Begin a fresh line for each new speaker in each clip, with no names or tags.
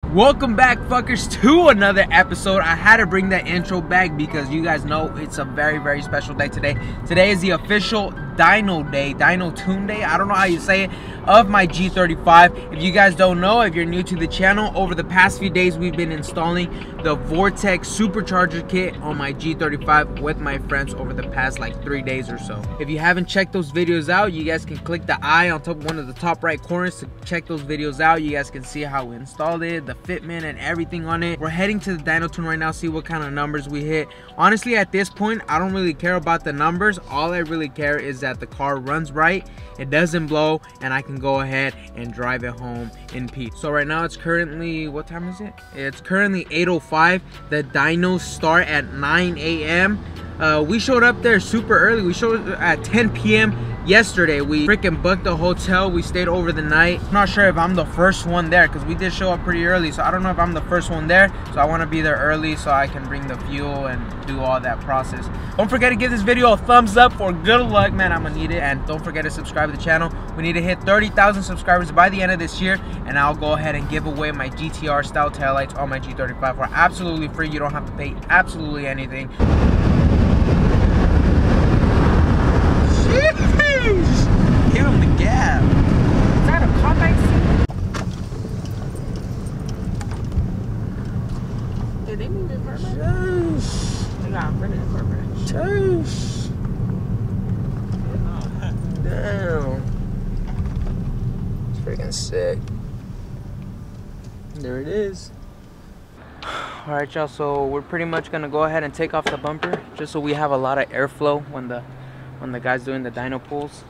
Welcome back, fuckers, to another episode. I had to bring that intro back because you guys know it's a very special day today. Today is the official dyno day, dyno tune day, I don't know how you say it, of my G35. If you guys don't know, if you're new to the channel, over the past few days we've been installing the Vortech Supercharged kit on my G35 with my friends over the past like 3 days or so. If you haven't checked those videos out, you guys can click the eye on top, one of the top right corners to check those videos out. You guys can see how we installed it, the fitment and everything on it. We're heading to the dyno tune right now, see what kind of numbers we hit. Honestly, at this point, I don't really care about the numbers. All I really care is that the car runs right, it doesn't blow, and I can go ahead and drive it home in peace. So right now it's currently, what time is it? It's currently 8:05. The dynos start at 9 a.m. We showed up there super early. We showed up at 10 p.m. yesterday. We freaking booked a hotel. We stayed over the night. I'm not sure if I'm the first one there because we did show up pretty early, so I don't know if I'm the first one there. So I want to be there early so I can bring the fuel and do all that process. Don't forget to give this video a thumbs up for good luck, man. I'm gonna need it. And don't forget to subscribe to the channel. We need to hit 30,000 subscribers by the end of this year, and I'll go ahead and give away my GTR style taillights on my G35 for absolutely free. You don't have to pay absolutely anything.
Give him the gap.
Is that a compact seat? Did they move it further? They got rid of the further.
Damn. It's freaking sick. There it is. Alright, y'all, so we're pretty much gonna go ahead and take off the bumper just so we have a lot of airflow when the guy's doing the dyno pulls.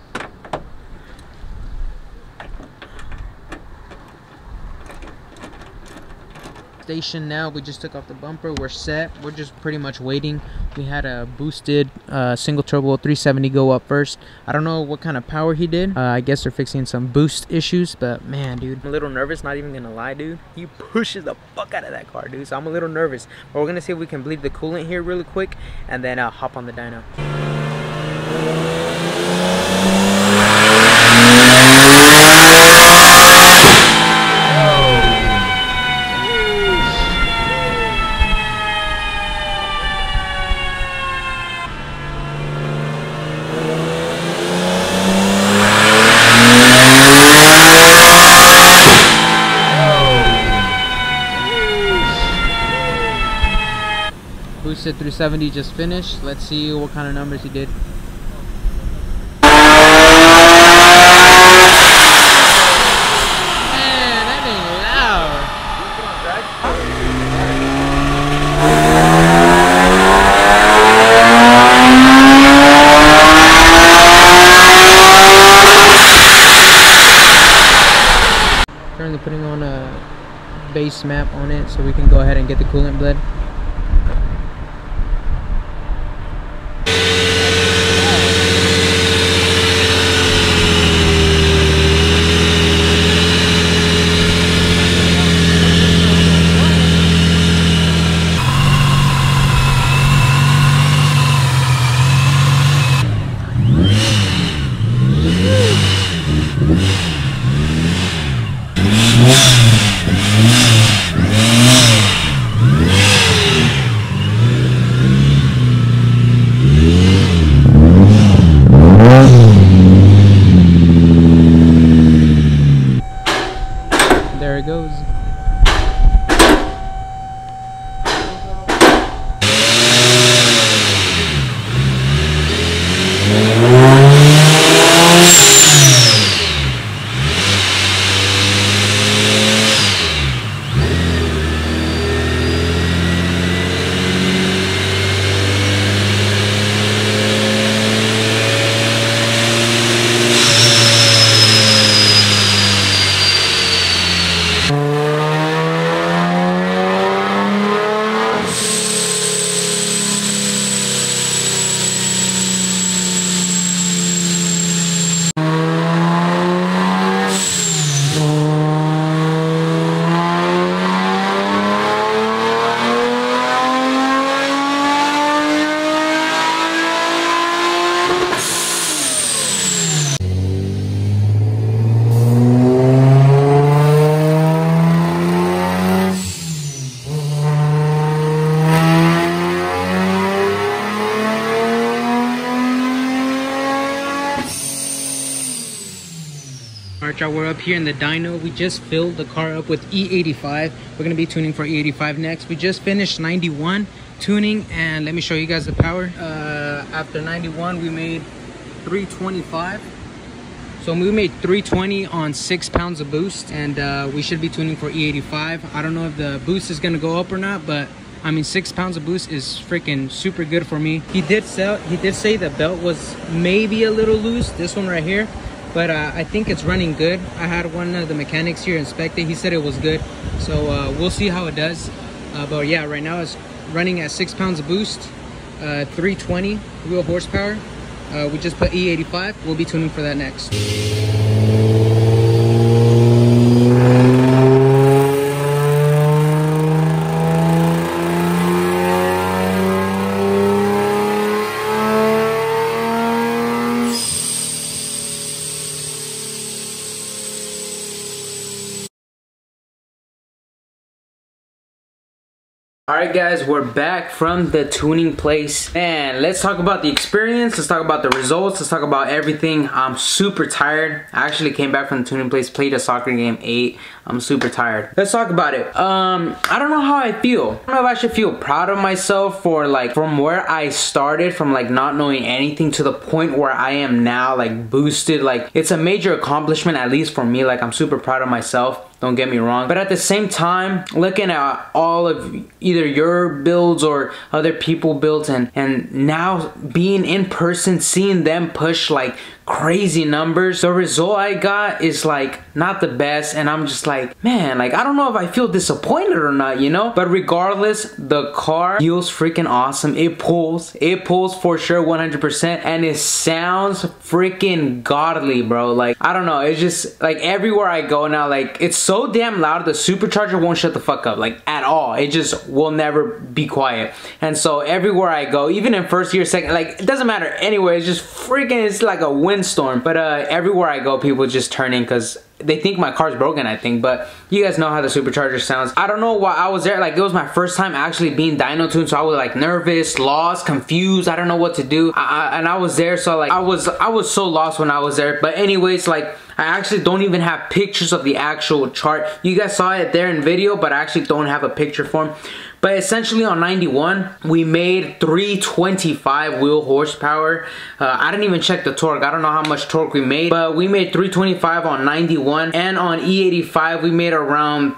Station now, we just took off the bumper, we're set, we're just pretty much waiting. We had a boosted single turbo 370 go up first. I don't know what kind of power he did. I guess they're fixing some boost issues, but man, dude, I'm a little nervous, not even gonna lie, dude. He pushes the fuck out of that car, dude, so I'm a little nervous, but we're gonna see if we can bleed the coolant here really quick and then hop on the dyno. Boosted 370 just finished. Let's see what kind of numbers he did. Man, that ain't loud. Currently putting on a base map on it so we can go ahead and get the coolant bled. here in the dyno. We just filled the car up with E85. We're gonna be tuning for E85 next. We just finished 91 tuning, and let me show you guys the power. After 91, we made 325. So we made 320 on 6 pounds of boost, and we should be tuning for E85. I don't know if the boost is gonna go up or not, but I mean 6 pounds of boost is freaking super good for me. He did say the belt was maybe a little loose, this one right here, but I think it's running good. I had one of the mechanics here inspect it. He said it was good, so we'll see how it does. But yeah, right now it's running at 6 pounds of boost, 320 wheel horsepower. We just put E85. We'll be tuning for that next. Alright guys, we're back from the tuning place, and let's talk about the experience, let's talk about the results, let's talk about everything. I'm super tired. I actually came back from the tuning place, played a soccer game, ate. I'm super tired. Let's talk about it. I don't know how I feel. I don't know if I should feel proud of myself for like from where I started, from like not knowing anything to the point where I am now, like boosted. Like it's a major accomplishment, at least for me. Like I'm super proud of myself. Don't get me wrong, but at the same time, looking at all of either your builds or other people builds, and now being in person, seeing them push like crazy numbers, the result I got is like not the best, and I'm just like, man, like I don't know if I feel disappointed or not, you know. But regardless, the car feels freaking awesome. It pulls for sure, 100%, and it sounds freaking godly, bro. Like I don't know, it's just like everywhere I go now, like it's so damn loud, the supercharger won't shut the fuck up, like at all. It just will never be quiet. And so everywhere I go, even in first gear, second, like it doesn't matter anywhere, it's just freaking, it's like a windstorm. But everywhere I go, people just turn in because they think my car's broken, I think. But you guys know how the supercharger sounds. I don't know why I was there, like it was my first time actually being dyno tuned, so I was like nervous, lost, confused. I don't know what to do. And I was there, so like I was so lost when I was there. But anyways, like I actually don't even have pictures of the actual chart. You guys saw it there in video, but I actually don't have a picture for them. But essentially on 91, we made 325 wheel horsepower. I didn't even check the torque. I don't know how much torque we made, but we made 325 on 91. And on E85, we made around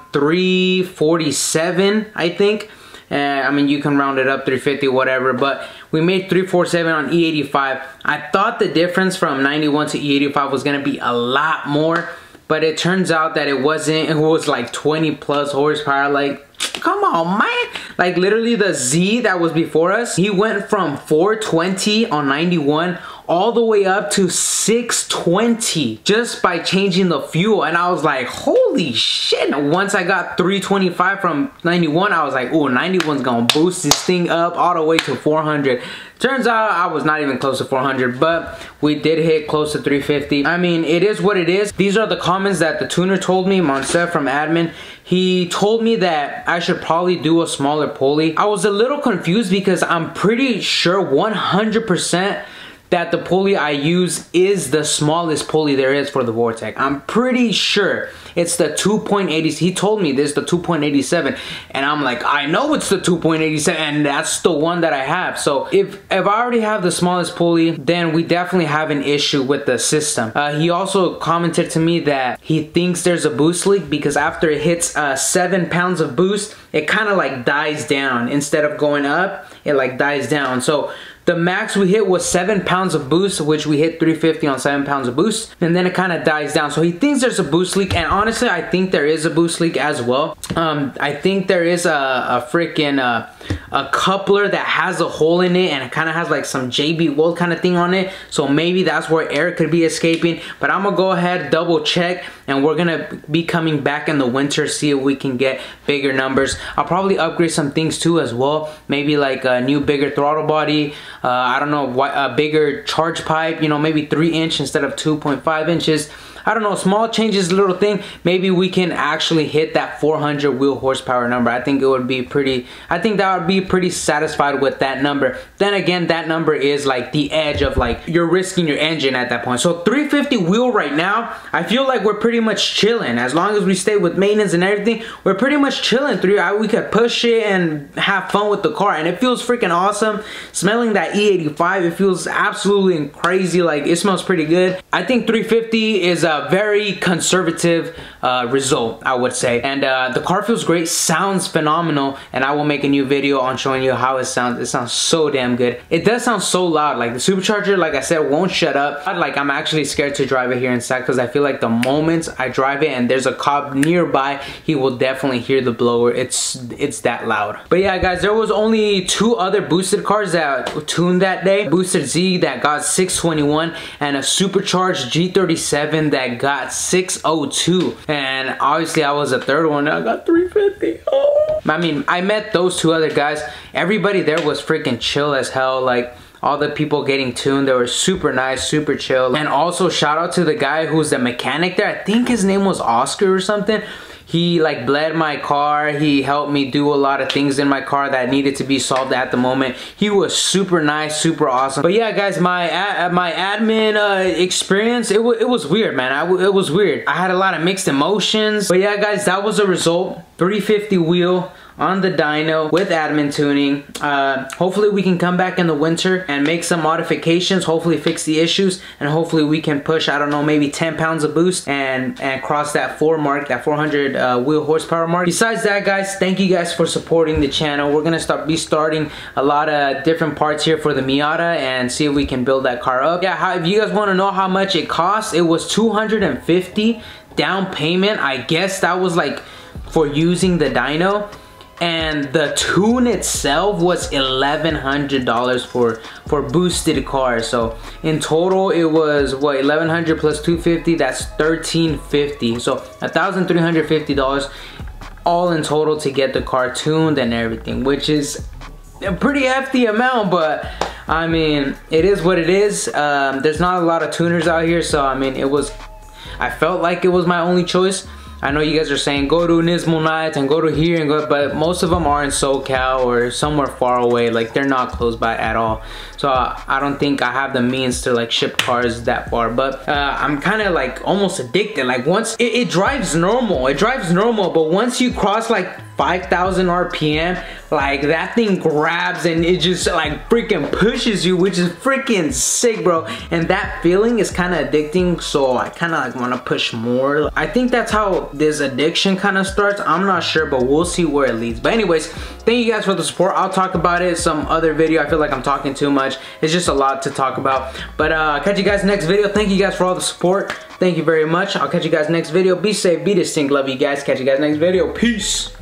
347, I think. I mean, you can round it up, 350, whatever, but we made 347 on E85. I thought the difference from 91 to E85 was gonna be a lot more, but it turns out that it wasn't. It was like 20 plus horsepower. Like, come on, man. Like literally the Z that was before us, he went from 420 on 91 all the way up to 620 just by changing the fuel. And I was like, holy shit. Once I got 325 from 91, I was like, oh, 91's gonna boost this thing up all the way to 400. Turns out I was not even close to 400, but we did hit close to 350. I mean, it is what it is. These are the comments that the tuner told me, Monsef from Admin. He told me that I should probably do a smaller pulley. I was a little confused because I'm pretty sure 100% that the pulley I use is the smallest pulley there is for the Vortech. I'm pretty sure it's the 2.80. He told me this, the 2.87, and I'm like, I know it's the 2.87, and that's the one that I have. So if I already have the smallest pulley, then we definitely have an issue with the system. He also commented to me that he thinks there's a boost leak because after it hits 7 pounds of boost, it kind of like dies down. Instead of going up, it like dies down. So the max we hit was 7 pounds of boost, which we hit 350 on 7 pounds of boost, and then it kind of dies down. So he thinks there's a boost leak, and honestly, I think there is a boost leak as well. I think there is a freaking a coupler that has a hole in it, and it kind of has like some JB Weld kind of thing on it. So maybe that's where air could be escaping. But I'm gonna go ahead, double check, and we're gonna be coming back in the winter, see if we can get bigger numbers. I'll probably upgrade some things too as well. Maybe like a new bigger throttle body. I don't know, what a bigger charge pipe, you know, maybe 3 inch instead of 2.5 inches. I don't know, small changes, little thing, maybe we can actually hit that 400 wheel horsepower number. I think that would be pretty satisfied with that number. Then again, that number is like the edge of like you're risking your engine at that point. So 350 wheel right now, I feel like we're pretty much chilling. As long as we stay with maintenance and everything, we're pretty much chilling. We could push it and have fun with the car, and it feels freaking awesome. Smelling that E85, it feels absolutely crazy. Like, it smells pretty good. I think 350 is a very conservative result, I would say. And the car feels great, sounds phenomenal, and I will make a new video on showing you how it sounds. It sounds so damn good. It does sound so loud. Like, the supercharger, like I said, won't shut up. Like, I'm actually scared to drive it here inside because I feel like the moment I drive it and there's a cop nearby, he will definitely hear the blower. It's that loud. But yeah, guys, there was only 2 other boosted cars that tuned that day. Boosted Z that got 621 and a supercharged G37 that got 602. And obviously I was the third one. I got 350. Oh. I mean, I met those 2 other guys. Everybody there was freaking chill as hell. Like, all the people getting tuned, they were super nice, super chill. And also shout out to the guy who's the mechanic there. I think his name was Oscar or something. He like bled my car. He helped me do a lot of things in my car that needed to be solved at the moment. He was super nice, super awesome. But yeah, guys, my admin experience, it was weird, man. It was weird. I had a lot of mixed emotions. But yeah, guys, that was the result. 350 wheel on the dyno with admin tuning. Hopefully we can come back in the winter and make some modifications, hopefully fix the issues, and hopefully we can push, I don't know, maybe 10 pounds of boost and cross that 400 wheel horsepower mark. Besides that, guys, thank you guys for supporting the channel. We're gonna be starting a lot of different parts here for the Miata and see if we can build that car up. Yeah, if you guys want to know how much it costs, it was $250 down payment. I guess that was like for using the dyno. And the tune itself was $1,100 for boosted cars. So in total it was what, $1,100 plus $250, that's $1,350. So $1,350 all in total to get the car tuned and everything, which is a pretty hefty amount, but I mean, it is what it is. There's not a lot of tuners out here, so I mean, I felt like it was my only choice. I know you guys are saying go to Nismo Nights and go to here and go, but most of them are in SoCal or somewhere far away. Like, they're not close by at all. So I don't think I have the means to like ship cars that far. But I'm kind of like almost addicted. Like, once it drives normal, but once you cross like 5,000 RPM, like that thing grabs and it just like freaking pushes you, which is freaking sick, bro. And that feeling is kind of addicting, so I kind of like want to push more. I think that's how this addiction kind of starts. I'm not sure, but we'll see where it leads. But anyways, thank you guys for the support. I'll talk about it some other video. I feel like I'm talking too much. It's just a lot to talk about. But catch you guys next video. Thank you guys for all the support. Thank you very much. I'll catch you guys next video. Be safe, be distinct. Love you guys. Catch you guys next video. Peace.